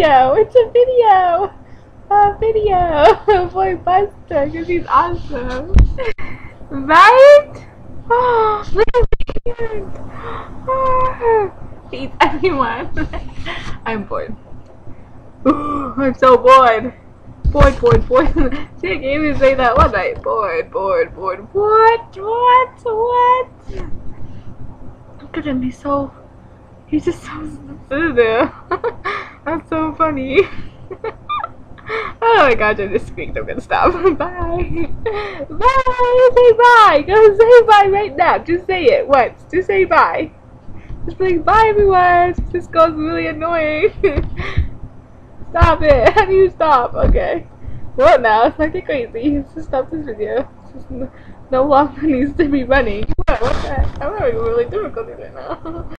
video. It's a video. A video for Buster because he's awesome. Right? Oh, look at the hand. Oh, he eats everyone. I'm bored. Ooh, I'm so bored. Bored. See, I can't even say that one night. Bored. What? Look at him, he's just so stupid. That's so funny. Oh my gosh, I just squeaked. I'm gonna stop. Bye. Bye. Say bye. Go say bye right now. Just say it once. Just say bye. Just be like, bye everyone. This girl's really annoying. Stop it. How do you stop? Okay. What now? It's not get crazy. Let's just stop this video. It's just no longer needs to be running. What the heck? I'm having really difficulty right now.